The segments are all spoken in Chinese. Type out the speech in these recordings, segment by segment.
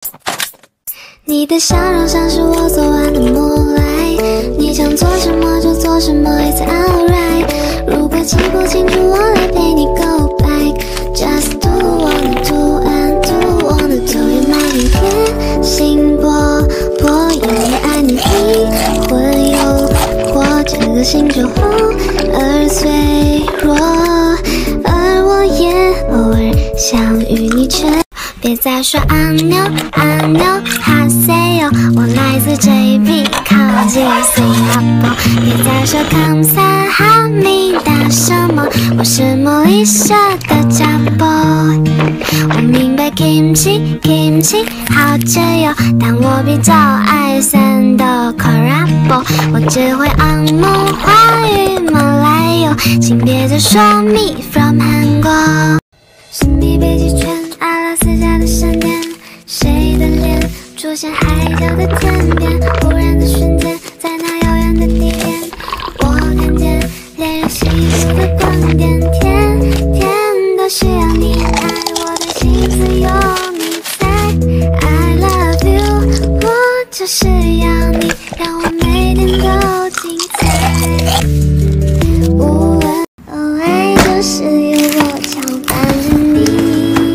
你的笑容像是我昨晚的梦来，你想做什么就做什么 ，It's alright。如果记不清楚，我来陪你 go back。Just do wanna do and do wanna do， 有满天天星波波，有你爱你灵魂诱惑，这个星球忽而脆弱，而我也偶尔想与你却。 别再说阿牛哈塞哟，我来自 JB 靠近 Singapore。别再说康萨哈密达什么，我是莫里社的家波。我明白 kimchi 好吃哟，但我比较爱酸的 crab。我只会昂梦华语马来哟，请别再说 me from 韩国。神秘北极圈。 阿拉斯加的闪电，谁的脸出现海角的天边？忽然的瞬间，在那遥远的地点，我看见恋人幸福的光点。天天都需要你爱，我的心思有你在。I love you， 我就是要你，让我每天都精彩。无论爱就是有我常伴着你。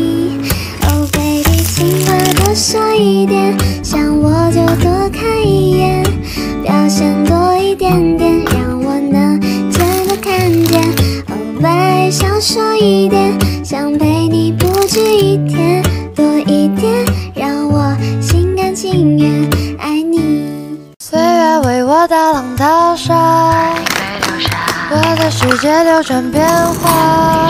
说一点，想我就多看一眼，表现多一点点，让我能真的看见。哦，微笑说一点，想陪你不止一天，多一点，让我心甘情愿爱你。 岁月为我大浪淘沙，我的世界流转变化。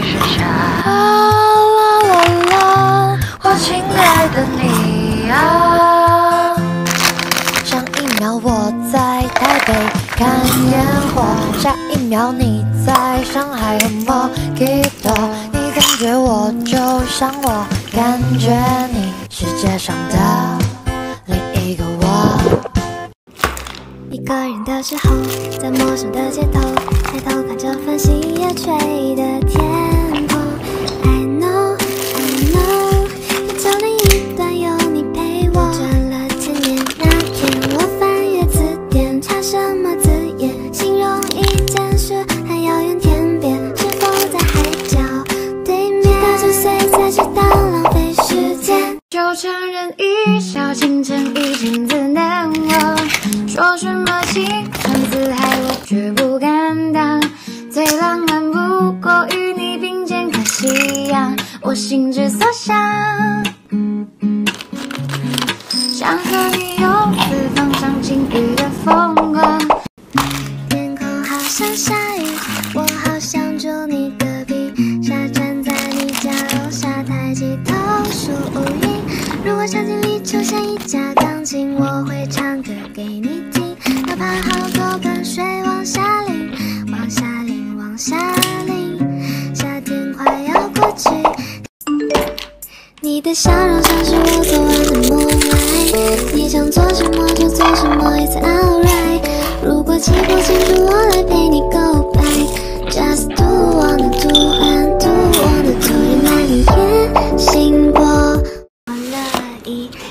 我亲爱的你啊，上一秒我在台北看烟火，下一秒你在上海和莫吉托。你感觉我就像我感觉你，世界上的另一个我。 一个人的时候，在陌生的街头，抬头看着繁星夜垂的天空。I know。 就那一段有你陪我，转了千年那天，我翻阅字典，查什么字眼，形容一件事很遥远天边，是否在海角对面？到9岁才知道浪费时间， 就承认一笑倾城一镜子难忘，说什么情深似海，我绝不敢当。最浪漫不过与你并肩看夕阳，我心之所向。 想和你游四方赏晴雨的风光， 天空好像下雨，我好想住你隔壁，沙站在你家楼下，抬起头数乌云。如果场景里出现一架钢琴，我会唱歌给你听，哪怕好多盆水往下淋，往下淋，往下淋，夏天快要过去。 你的笑容像是我昨晚的梦来，你想做什么就做什么 ，It's alright。如果记不清楚，我来陪你 go back。Just do wanna do and do wanna do， 有满天星波，我乐意。